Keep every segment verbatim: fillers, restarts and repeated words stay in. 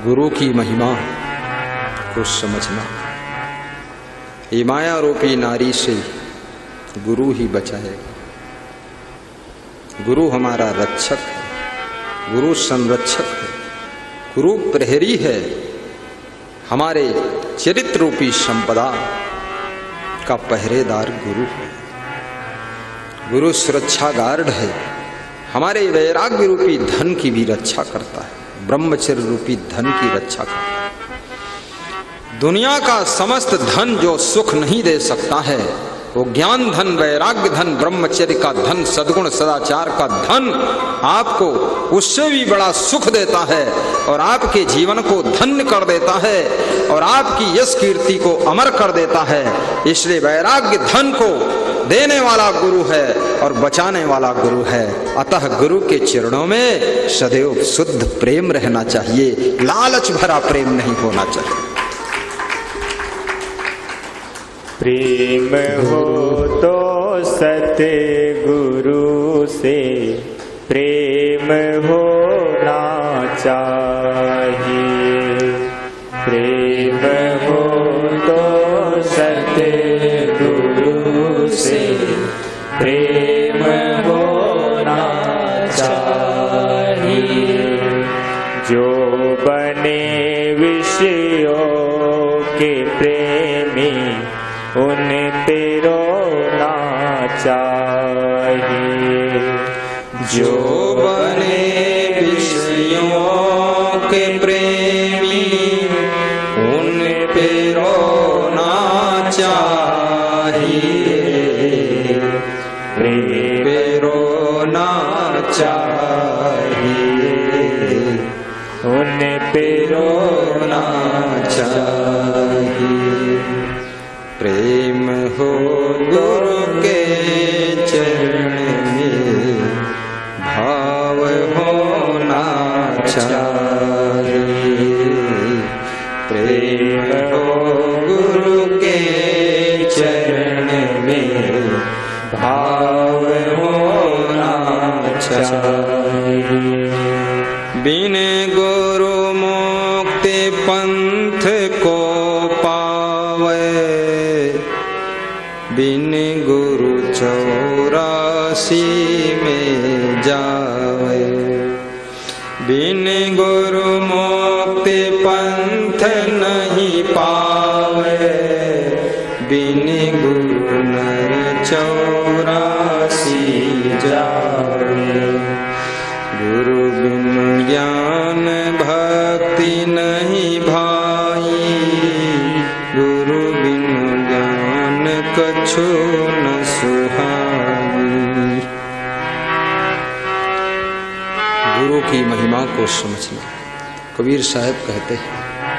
गुरु की महिमा को समझना। ये माया रूपी नारी से गुरु ही बचाएगा। गुरु हमारा रक्षक है, गुरु संरक्षक है, गुरु प्रहरी है, हमारे चरित्र रूपी संपदा का पहरेदार गुरु है। गुरु सुरक्षा गार्ड है, हमारे वैराग्य रूपी धन की भी रक्षा करता है, ब्रह्मचर्य रूपी धन की रक्षा करता है। दुनिया का समस्त धन जो सुख नहीं दे सकता है, वो ज्ञान धन, वैराग्य धन, ब्रह्मचर्य का धन, सद्गुण सदाचार का धन आपको उससे भी बड़ा सुख देता है और आपके जीवन को धन्य कर देता है और आपकी यश कीर्ति को अमर कर देता है। इसलिए वैराग्य धन को देने वाला गुरु है और बचाने वाला गुरु है। अतः गुरु के चरणों में सदैव शुद्ध प्रेम रहना चाहिए, लालच भरा प्रेम नहीं होना चाहिए। प्रेम हो तो सतगुरु से प्रेम होना चाहिए। प्रेम हो तो सतगुरु से प्रेम होना चाहिए। जो बने विषयों के प्रेमी उन पे रोना चाहिए। जो बने विषयों के प्रेमी उन पे रोना चाहिए, प्रेम पे रोना चाहिए, उन पे रोना चाहिए। प्रेम हो गुरु के चरण में भाव होना चाहिए। प्रेम हो गुरु के चरण में भाव होना चाहिए। बिन गुरु मुक्ति पंथ को पावे, बिन गुरु चौरासी में जावे। बिन गुरु मुक्ति पंथ नहीं पावे, बिन गुरु नर चौरासी जावे। गुरु बिन ज्ञान भक्ति नहीं भाई, गुरु बिन ज्ञान कछु न सुहाई। गुरु की महिमा को समझना। कबीर साहब कहते हैं,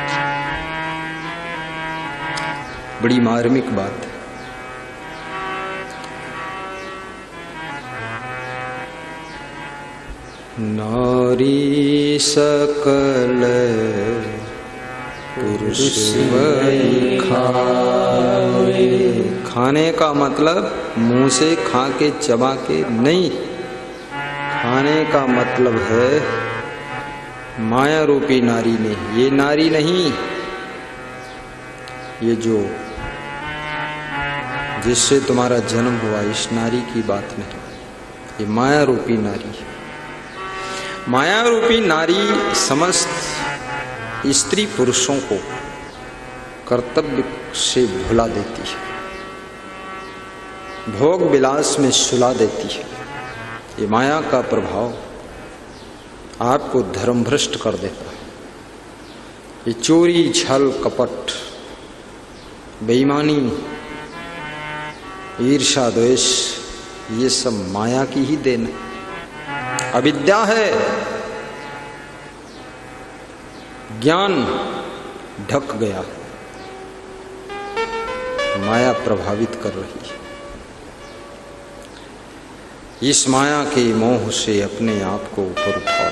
बड़ी मार्मिक बात है। नारी सकल पुरुष वही खाए। खाने का मतलब मुंह से खा के चबा के नहीं, खाने का मतलब है माया रूपी नारी में। ये नारी नहीं, ये जो जिससे तुम्हारा जन्म हुआ, इस नारी की बात नहीं, ये माया रूपी नारी है। माया रूपी नारी समस्त स्त्री पुरुषों को कर्तव्य से भुला देती है, भोग विलास में सुला देती है। ये माया का प्रभाव आपको धर्म भ्रष्ट कर देता है। ये चोरी, छल, कपट, बेईमानी, ईर्ष्या, द्वेष, ये सब माया की ही देन है, अविद्या है। ज्ञान ढक गया, माया प्रभावित कर रही है। इस माया के मोह से अपने आप को ऊपर उठाओ।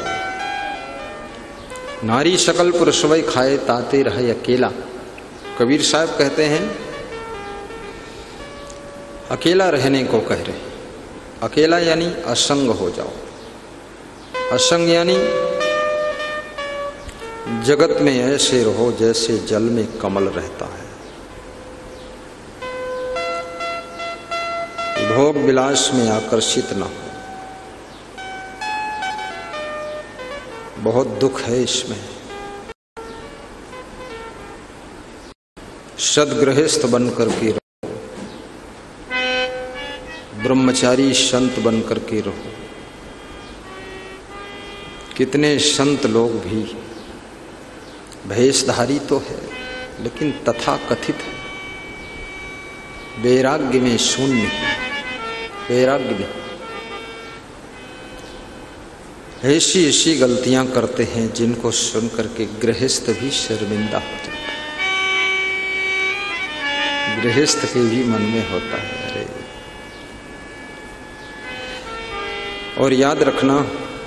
नारी सकल पुरुष वही खाए, ताते रहे अकेला। कबीर साहब कहते हैं, अकेला रहने को कह रहे। अकेला यानी असंग हो जाओ। असंग यानी जगत में ऐसे रहो जैसे जल में कमल रहता है। भोग विलास में आकर्षित न हो। बहुत दुख है इसमें। सद्गृहस्थ बनकर के रहो, ब्रह्मचारी संत बनकर के रहो। कितने संत लोग भी भेषधारी तो है लेकिन तथा कथित है, वैराग्य में शून्य, वैराग्य में ऐसी ऐसी गलतियां करते हैं जिनको सुन करके गृहस्थ भी शर्मिंदा हो जाता है। गृहस्थ के भी मन में होता है अरे। और याद रखना,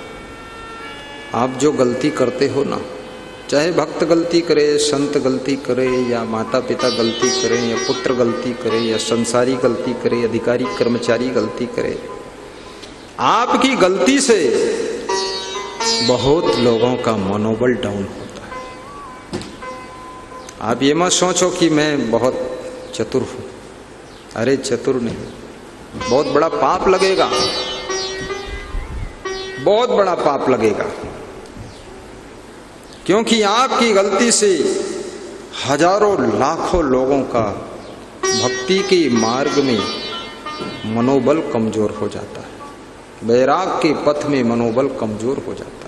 आप जो गलती करते हो ना, चाहे भक्त गलती करे, संत गलती करे, या माता पिता गलती करें, या पुत्र गलती करे, या संसारी गलती करे, अधिकारी कर्मचारी गलती करे, आपकी गलती से बहुत लोगों का मनोबल डाउन होता है। आप ये मत सोचो कि मैं बहुत चतुर हूं। अरे चतुर नहीं, बहुत बड़ा पाप लगेगा, बहुत बड़ा पाप लगेगा। क्योंकि आपकी गलती से हजारों लाखों लोगों का भक्ति के मार्ग में मनोबल कमजोर हो जाता है, वैराग के पथ में मनोबल कमजोर हो जाता है।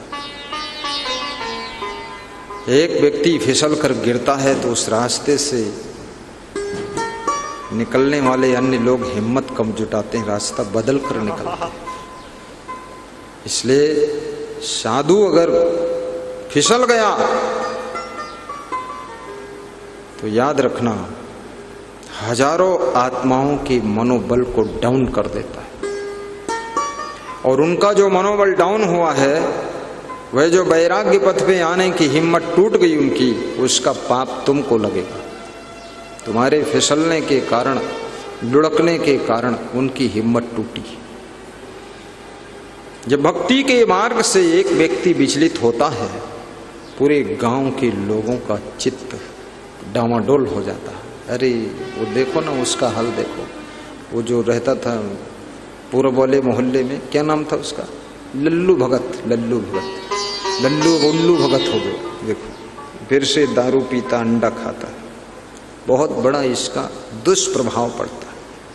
एक व्यक्ति फिसल कर गिरता है तो उस रास्ते से निकलने वाले अन्य लोग हिम्मत कम जुटाते हैं, रास्ता बदल कर निकलते हैं। इसलिए साधु अगर फिसल गया तो याद रखना, हजारों आत्माओं के मनोबल को डाउन कर देता है। और उनका जो मनोबल डाउन हुआ है, वह जो वैराग्य पथ पे आने की हिम्मत टूट गई उनकी, उसका पाप तुमको लगेगा। तुम्हारे फिसलने के कारण, लुढ़कने के कारण उनकी हिम्मत टूटी। जब भक्ति के मार्ग से एक व्यक्ति विचलित होता है, पूरे गांव के लोगों का चित्त डामाडोल हो जाता है। अरे वो देखो ना, उसका हाल देखो। वो जो रहता था पूर्व वाले मोहल्ले में, क्या नाम था उसका, लल्लू भगत, लल्लू भगत, लल्लू उल्लू भगत हो गए। देखो फिर से दारू पीता, अंडा खाता है। बहुत बड़ा इसका दुष्प्रभाव पड़ता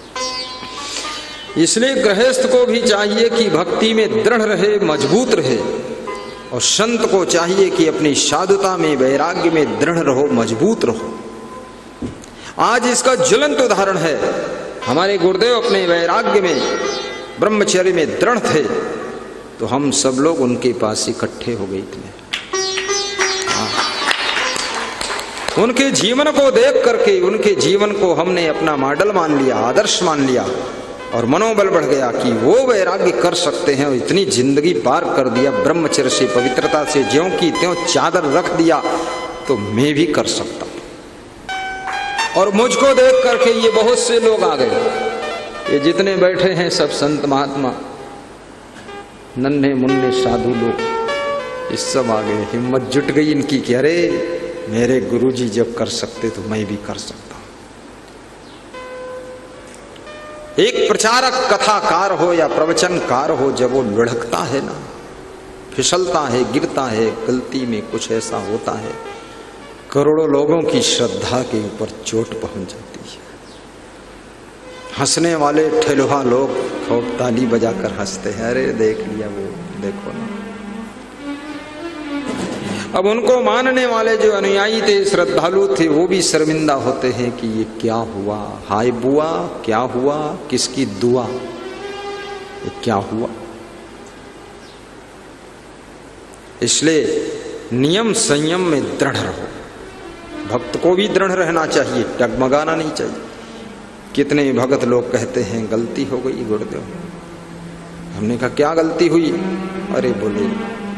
है। इसलिए गृहस्थ को भी चाहिए कि भक्ति में दृढ़ रहे, मजबूत रहे, और संत को चाहिए कि अपनी साधुता में, वैराग्य में दृढ़ रहो, मजबूत रहो। आज इसका ज्वलंत उदाहरण है। हमारे गुरुदेव अपने वैराग्य में, ब्रह्मचर्य में दृढ़ थे, तो हम सब लोग उनके पास इकट्ठे हो गए थे। उनके जीवन को देख करके, उनके जीवन को हमने अपना मॉडल मान लिया, आदर्श मान लिया, और मनोबल बढ़ गया कि वो वैराग्य कर सकते हैं। और इतनी जिंदगी पार कर दिया ब्रह्मचर्य से, पवित्रता से, ज्यों की त्यों चादर रख दिया, तो मैं भी कर सकता हूं। और मुझको देख करके ये बहुत से लोग आ गए। ये जितने बैठे हैं सब संत महात्मा, नन्हे मुन्ने साधु लोग, ये सब आ गए। हिम्मत जुट गई इनकी कि अरे मेरे गुरुजी जब कर सकते तो मैं भी कर सकता हूं। एक प्रचारक, कथाकार हो या प्रवचनकार हो, जब वो लुढ़कता है ना, फिसलता है, गिरता है, गलती में कुछ ऐसा होता है, करोड़ों लोगों की श्रद्धा के ऊपर चोट पहुंच जाती है। हंसने वाले ठेलुहा लोग खूब ताली बजाकर हंसते हैं, अरे देख लिया वो, देखो ना। अब उनको मानने वाले जो अनुयायी थे, श्रद्धालु थे, वो भी शर्मिंदा होते हैं कि ये क्या हुआ, हाय बुआ क्या हुआ, किसकी दुआ, ये क्या हुआ। इसलिए नियम संयम में दृढ़ रहो। भक्त को भी दृढ़ रहना चाहिए, डगमगाना नहीं चाहिए। कितने भगत लोग कहते हैं गलती हो गई गुरुदेव। हमने कहा क्या गलती हुई? अरे बोले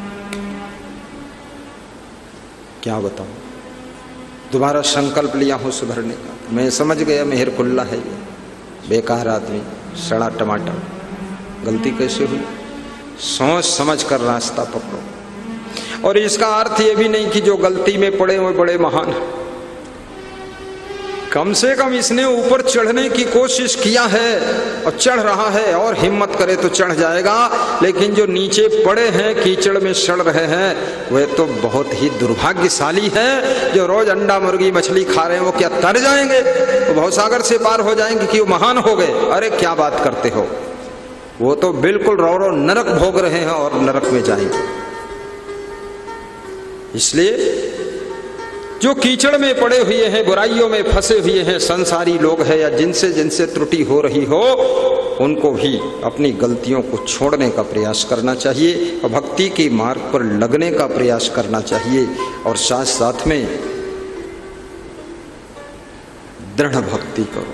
क्या बताऊं, दोबारा संकल्प लिया हूं सुधरने का। मैं समझ गया मेहर कुल्ला है ये, बेकार आदमी, सड़ा टमाटर। गलती कैसे हुई? सोच समझ कर रास्ता पकड़ो। और इसका अर्थ ये भी नहीं कि जो गलती में पड़े वो बड़े महान हैं। कम से कम इसने ऊपर चढ़ने की कोशिश किया है और चढ़ रहा है, और हिम्मत करे तो चढ़ जाएगा। लेकिन जो नीचे पड़े हैं, कीचड़ में सड़ रहे हैं, वे तो बहुत ही दुर्भाग्यशाली हैं। जो रोज अंडा मुर्गी मछली खा रहे हैं वो क्या तर जाएंगे, वो भवसागर से पार हो जाएंगे कि वो महान हो गए? अरे क्या बात करते हो, वो तो बिल्कुल रो रो नरक भोग रहे हैं और नरक में जाएंगे। इसलिए जो कीचड़ में पड़े हुए हैं, बुराइयों में फंसे हुए हैं, संसारी लोग हैं, या जिनसे जिनसे त्रुटि हो रही हो, उनको भी अपनी गलतियों को छोड़ने का प्रयास करना चाहिए और भक्ति के मार्ग पर लगने का प्रयास करना चाहिए। और साथ साथ में दृढ़ भक्ति करो।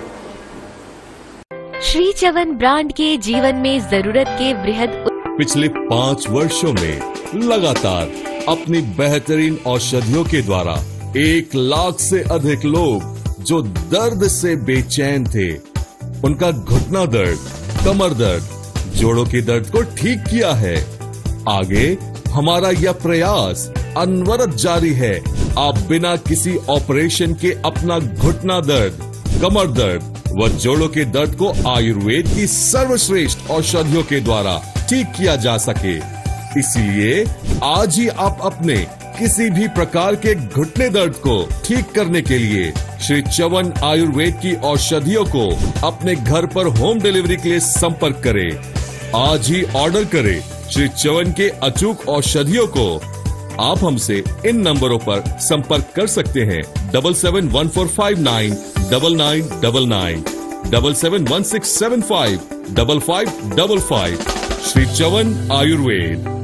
श्री चवन ब्रांड के जीवन में जरूरत के वृहद पिछले पाँच वर्षों में लगातार अपनी बेहतरीन औषधियों के द्वारा एक लाख से अधिक लोग जो दर्द से बेचैन थे, उनका घुटना दर्द, कमर दर्द, जोड़ों के दर्द को ठीक किया है। आगे हमारा यह प्रयास अनवरत जारी है। आप बिना किसी ऑपरेशन के अपना घुटना दर्द, कमर दर्द व जोड़ों के दर्द को आयुर्वेद की सर्वश्रेष्ठ औषधियों के द्वारा ठीक किया जा सके। इसलिए आज ही आप अपने किसी भी प्रकार के घुटने दर्द को ठीक करने के लिए श्री चवन आयुर्वेद की औषधियों को अपने घर पर होम डिलीवरी के लिए संपर्क करें। आज ही ऑर्डर करें श्री चवन के अचूक औषधियों को। आप हमसे इन नंबरों पर संपर्क कर सकते हैं। Double seven one four five nine double nine double nine, double seven one six seven five double five double five. Shri Chavan Ayurveda.